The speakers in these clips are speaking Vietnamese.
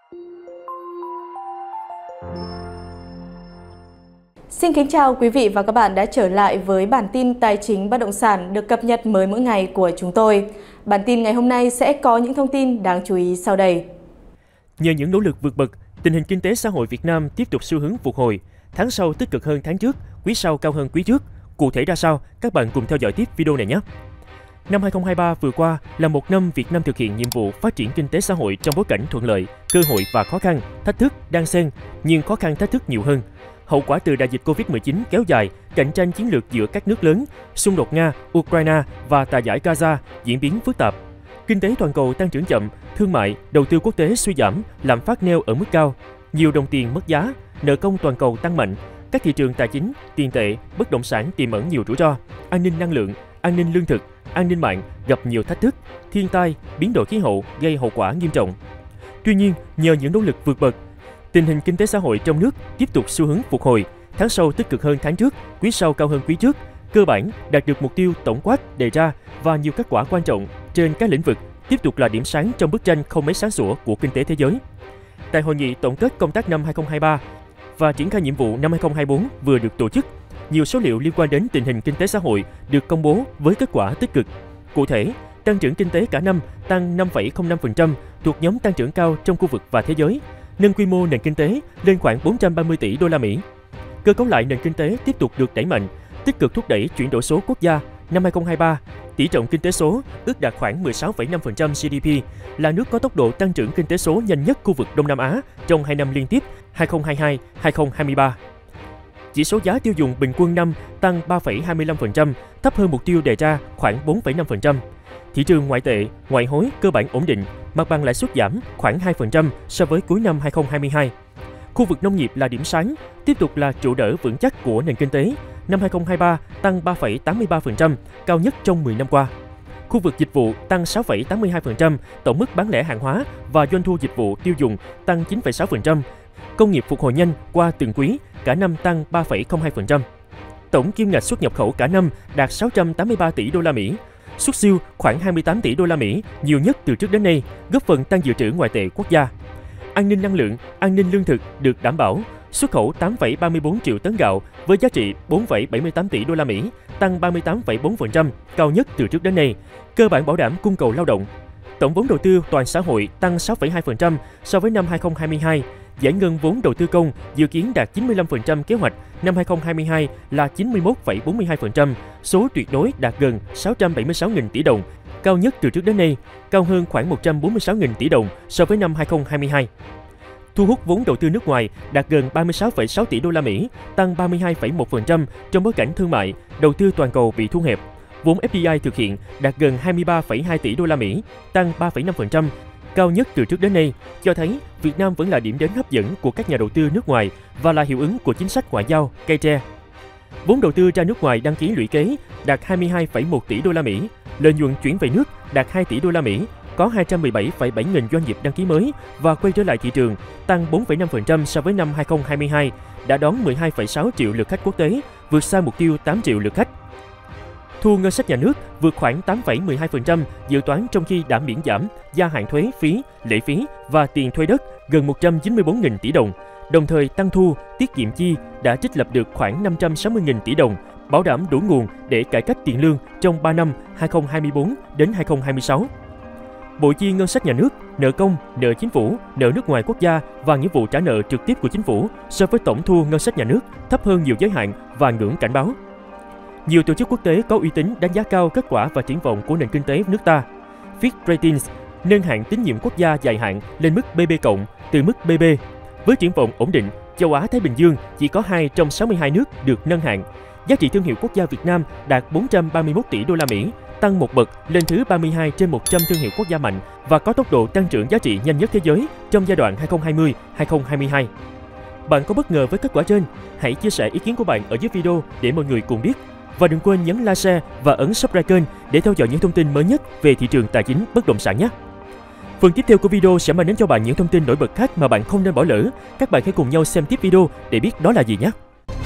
Xin kính chào quý vị và các bạn đã trở lại với bản tin tài chính bất động sản được cập nhật mới mỗi ngày của chúng tôi. Bản tin ngày hôm nay sẽ có những thông tin đáng chú ý sau đây. Nhờ những nỗ lực vượt bậc, tình hình kinh tế xã hội Việt Nam tiếp tục xu hướng phục hồi. Tháng sau tích cực hơn tháng trước, quý sau cao hơn quý trước. Cụ thể ra sao? Các bạn cùng theo dõi tiếp video này nhé! Năm 2023 vừa qua là một năm Việt Nam thực hiện nhiệm vụ phát triển kinh tế xã hội trong bối cảnh thuận lợi, cơ hội và khó khăn, thách thức đan xen, nhưng khó khăn thách thức nhiều hơn. Hậu quả từ đại dịch Covid-19 kéo dài, cạnh tranh chiến lược giữa các nước lớn, xung đột Nga, Ukraine và tại giải Gaza diễn biến phức tạp. Kinh tế toàn cầu tăng trưởng chậm, thương mại, đầu tư quốc tế suy giảm, lạm phát neo ở mức cao, nhiều đồng tiền mất giá, nợ công toàn cầu tăng mạnh, các thị trường tài chính, tiền tệ, bất động sản tiềm ẩn nhiều rủi ro, an ninh năng lượng, an ninh lương thực, an ninh mạng gặp nhiều thách thức, thiên tai, biến đổi khí hậu gây hậu quả nghiêm trọng. Tuy nhiên, nhờ những nỗ lực vượt bậc, tình hình kinh tế xã hội trong nước tiếp tục xu hướng phục hồi, tháng sau tích cực hơn tháng trước, quý sau cao hơn quý trước, cơ bản đạt được mục tiêu tổng quát đề ra và nhiều kết quả quan trọng trên các lĩnh vực tiếp tục là điểm sáng trong bức tranh không mấy sáng sủa của kinh tế thế giới. Tại hội nghị tổng kết công tác năm 2023 và triển khai nhiệm vụ năm 2024 vừa được tổ chức, nhiều số liệu liên quan đến tình hình kinh tế xã hội được công bố với kết quả tích cực. Cụ thể, tăng trưởng kinh tế cả năm tăng 5,05% thuộc nhóm tăng trưởng cao trong khu vực và thế giới, nâng quy mô nền kinh tế lên khoảng 430 tỷ đô la Mỹ. Cơ cấu lại nền kinh tế tiếp tục được đẩy mạnh, tích cực thúc đẩy chuyển đổi số quốc gia. Năm 2023, tỷ trọng kinh tế số ước đạt khoảng 16,5% GDP, là nước có tốc độ tăng trưởng kinh tế số nhanh nhất khu vực Đông Nam Á trong 2 năm liên tiếp 2022-2023. Chỉ số giá tiêu dùng bình quân năm tăng 3,25%, thấp hơn mục tiêu đề ra khoảng 4,5%. Thị trường ngoại tệ, ngoại hối cơ bản ổn định, mặt bằng lãi suất giảm khoảng 2% so với cuối năm 2022. Khu vực nông nghiệp là điểm sáng, tiếp tục là trụ đỡ vững chắc của nền kinh tế. Năm 2023 tăng 3,83%, cao nhất trong 10 năm qua. Khu vực dịch vụ tăng 6,82%, tổng mức bán lẻ hàng hóa và doanh thu dịch vụ tiêu dùng tăng 9,6%. Công nghiệp phục hồi nhanh qua từng quý, cả năm tăng 3,02%. Tổng kim ngạch xuất nhập khẩu cả năm đạt 683 tỷ đô la Mỹ. Xuất siêu khoảng 28 tỷ đô la Mỹ, nhiều nhất từ trước đến nay, góp phần tăng dự trữ ngoại tệ quốc gia. An ninh năng lượng, an ninh lương thực được đảm bảo. Xuất khẩu 8,34 triệu tấn gạo với giá trị 4,78 tỷ đô la Mỹ, tăng 38,4%, cao nhất từ trước đến nay, cơ bản bảo đảm cung cầu lao động. Tổng vốn đầu tư toàn xã hội tăng 6,2% so với năm 2022. Giải ngân vốn đầu tư công dự kiến đạt 95% kế hoạch, năm 2022 là 91,42%, số tuyệt đối đạt gần 676.000 tỷ đồng, cao nhất từ trước đến nay, cao hơn khoảng 146.000 tỷ đồng so với năm 2022. Thu hút vốn đầu tư nước ngoài đạt gần 36,6 tỷ đô la Mỹ, tăng 32,1% trong bối cảnh thương mại, đầu tư toàn cầu bị thu hẹp. Vốn FDI thực hiện đạt gần 23,2 tỷ đô la Mỹ, tăng 3,5%, cao nhất từ trước đến nay, cho thấy Việt Nam vẫn là điểm đến hấp dẫn của các nhà đầu tư nước ngoài và là hiệu ứng của chính sách ngoại giao cây tre. Vốn đầu tư ra nước ngoài đăng ký lũy kế đạt 22,1 tỷ đô la Mỹ, lợi nhuận chuyển về nước đạt 2 tỷ đô la Mỹ, có 217,7 nghìn doanh nghiệp đăng ký mới và quay trở lại thị trường, tăng 4,5% so với năm 2022, đã đón 12,6 triệu lượt khách quốc tế, vượt xa mục tiêu 8 triệu lượt khách. Thu ngân sách nhà nước vượt khoảng 8,12% dự toán trong khi đã miễn giảm, gia hạn thuế, phí, lệ phí và tiền thuê đất gần 194.000 tỷ đồng. Đồng thời tăng thu, tiết kiệm chi đã trích lập được khoảng 560.000 tỷ đồng, bảo đảm đủ nguồn để cải cách tiền lương trong 3 năm 2024 đến 2026. Bộ chi ngân sách nhà nước, nợ công, nợ chính phủ, nợ nước ngoài quốc gia và nghĩa vụ trả nợ trực tiếp của chính phủ so với tổng thu ngân sách nhà nước thấp hơn nhiều giới hạn và ngưỡng cảnh báo. Nhiều tổ chức quốc tế có uy tín đánh giá cao kết quả và triển vọng của nền kinh tế nước ta. Fitch Ratings nâng hạng tín nhiệm quốc gia dài hạn lên mức BB+ từ mức BB. Với triển vọng ổn định, châu Á Thái Bình Dương chỉ có 2 trong 62 nước được nâng hạng. Giá trị thương hiệu quốc gia Việt Nam đạt 431 tỷ đô la Mỹ, tăng một bậc lên thứ 32 trên 100 thương hiệu quốc gia mạnh và có tốc độ tăng trưởng giá trị nhanh nhất thế giới trong giai đoạn 2020-2022. Bạn có bất ngờ với kết quả trên? Hãy chia sẻ ý kiến của bạn ở dưới video để mọi người cùng biết. Và đừng quên nhấn like, share và ấn subscribe kênh để theo dõi những thông tin mới nhất về thị trường tài chính bất động sản nhé. Phần tiếp theo của video sẽ mang đến cho bạn những thông tin nổi bật khác mà bạn không nên bỏ lỡ. Các bạn hãy cùng nhau xem tiếp video để biết đó là gì nhé.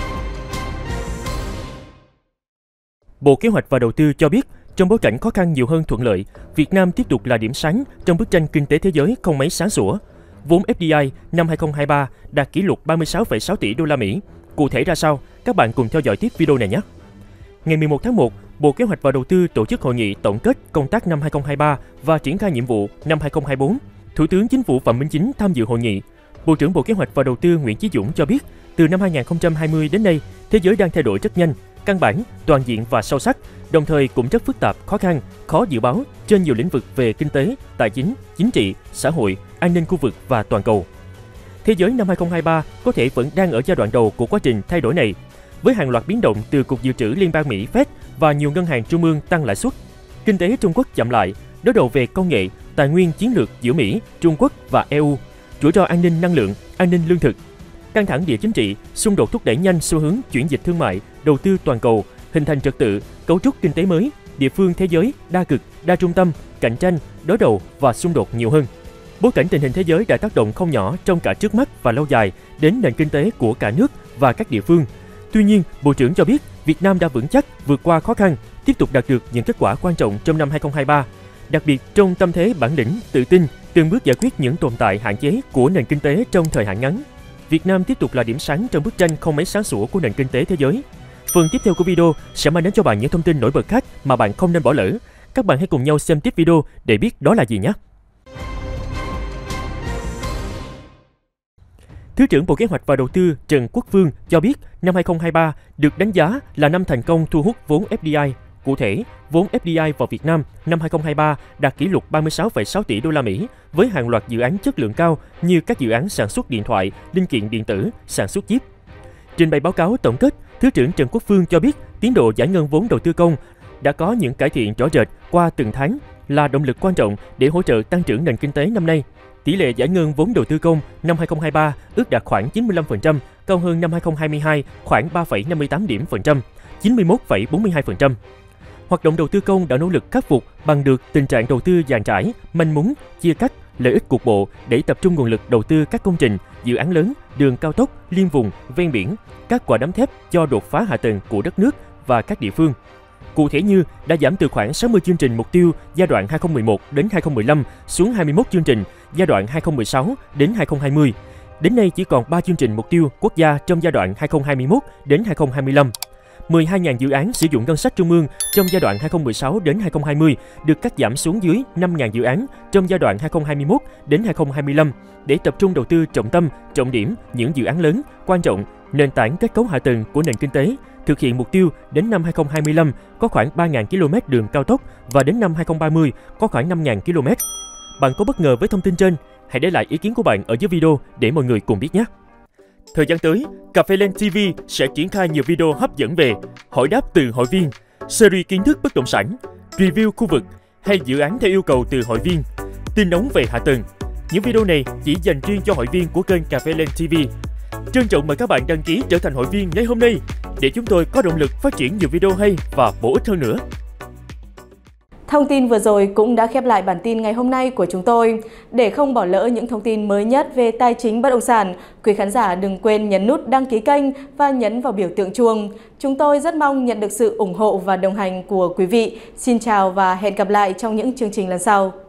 Bộ Kế hoạch và Đầu tư cho biết, trong bối cảnh khó khăn nhiều hơn thuận lợi, Việt Nam tiếp tục là điểm sáng trong bức tranh kinh tế thế giới không mấy sáng sủa. vốn FDI năm 2023 đạt kỷ lục 36,6 tỷ đô la Mỹ. Cụ thể ra sao? Các bạn cùng theo dõi tiếp video này nhé. Ngày 11 tháng 1, Bộ Kế hoạch và Đầu tư tổ chức hội nghị tổng kết công tác năm 2023 và triển khai nhiệm vụ năm 2024. Thủ tướng Chính phủ Phạm Minh Chính tham dự hội nghị. Bộ trưởng Bộ Kế hoạch và Đầu tư Nguyễn Chí Dũng cho biết, từ năm 2020 đến nay, thế giới đang thay đổi rất nhanh, căn bản, toàn diện và sâu sắc, đồng thời cũng rất phức tạp, khó khăn, khó dự báo trên nhiều lĩnh vực về kinh tế, tài chính, chính trị, xã hội, an ninh khu vực và toàn cầu. Thế giới năm 2023 có thể vẫn đang ở giai đoạn đầu của quá trình thay đổi này, với hàng loạt biến động từ Cục Dự trữ Liên bang Mỹ Fed và nhiều ngân hàng trung ương tăng lãi suất. Kinh tế Trung Quốc chậm lại, đối đầu về công nghệ, tài nguyên chiến lược giữa Mỹ, Trung Quốc và EU, rủi ro an ninh năng lượng, an ninh lương thực. Căng thẳng địa chính trị, xung đột thúc đẩy nhanh xu hướng chuyển dịch thương mại, đầu tư toàn cầu, hình thành trật tự, cấu trúc kinh tế mới, địa phương thế giới, đa cực, đa trung tâm, cạnh tranh, đối đầu và xung đột nhiều hơn. Bối cảnh tình hình thế giới đã tác động không nhỏ trong cả trước mắt và lâu dài đến nền kinh tế của cả nước và các địa phương. Tuy nhiên, Bộ trưởng cho biết Việt Nam đã vững chắc vượt qua khó khăn, tiếp tục đạt được những kết quả quan trọng trong năm 2023, đặc biệt trong tâm thế bản lĩnh, tự tin, từng bước giải quyết những tồn tại hạn chế của nền kinh tế trong thời hạn ngắn. Việt Nam tiếp tục là điểm sáng trong bức tranh không mấy sáng sủa của nền kinh tế thế giới. Phần tiếp theo của video sẽ mang đến cho bạn những thông tin nổi bật khác mà bạn không nên bỏ lỡ. Các bạn hãy cùng nhau xem tiếp video để biết đó là gì nhé. Thứ trưởng Bộ Kế hoạch và Đầu tư Trần Quốc Phương cho biết năm 2023 được đánh giá là năm thành công thu hút vốn FDI. Cụ thể, vốn FDI vào Việt Nam năm 2023 đạt kỷ lục 36,6 tỷ đô la Mỹ với hàng loạt dự án chất lượng cao như các dự án sản xuất điện thoại, linh kiện điện tử, sản xuất chip. Trình bày báo cáo tổng kết, Thứ trưởng Trần Quốc Phương cho biết tiến độ giải ngân vốn đầu tư công đã có những cải thiện rõ rệt qua từng tháng, là động lực quan trọng để hỗ trợ tăng trưởng nền kinh tế năm nay. Tỷ lệ giải ngân vốn đầu tư công năm 2023 ước đạt khoảng 95%, cao hơn năm 2022 khoảng 3,58 điểm phần trăm, 91,42%. Hoạt động đầu tư công đã nỗ lực khắc phục bằng được tình trạng đầu tư dàn trải, manh mún, chia cắt, lợi ích cục bộ để tập trung nguồn lực đầu tư các công trình, dự án lớn, đường cao tốc, liên vùng, ven biển, các quả đấm thép cho đột phá hạ tầng của đất nước và các địa phương. Cụ thể như đã giảm từ khoảng 60 chương trình mục tiêu giai đoạn 2011 đến 2015 xuống 21 chương trình giai đoạn 2016 đến 2020. Đến nay chỉ còn 3 chương trình mục tiêu quốc gia trong giai đoạn 2021 đến 2025. 12.000 dự án sử dụng ngân sách trung ương trong giai đoạn 2016 đến 2020 được cắt giảm xuống dưới 5.000 dự án trong giai đoạn 2021 đến 2025 để tập trung đầu tư trọng tâm, trọng điểm những dự án lớn, quan trọng, nền tảng kết cấu hạ tầng của nền kinh tế, thực hiện mục tiêu đến năm 2025 có khoảng 3.000 km đường cao tốc và đến năm 2030 có khoảng 5.000 km. Bạn có bất ngờ với thông tin trên? Hãy để lại ý kiến của bạn ở dưới video để mọi người cùng biết nhé! Thời gian tới, Cà phê Lên TV sẽ triển khai nhiều video hấp dẫn về hỏi đáp từ hội viên, series kiến thức bất động sản, review khu vực hay dự án theo yêu cầu từ hội viên, tin nóng về hạ tầng. Những video này chỉ dành riêng cho hội viên của kênh Cà phê Lên TV. Trân trọng mời các bạn đăng ký trở thành hội viên ngay hôm nay để chúng tôi có động lực phát triển nhiều video hay và bổ ích hơn nữa. Thông tin vừa rồi cũng đã khép lại bản tin ngày hôm nay của chúng tôi. Để không bỏ lỡ những thông tin mới nhất về tài chính bất động sản, quý khán giả đừng quên nhấn nút đăng ký kênh và nhấn vào biểu tượng chuông. Chúng tôi rất mong nhận được sự ủng hộ và đồng hành của quý vị. Xin chào và hẹn gặp lại trong những chương trình lần sau.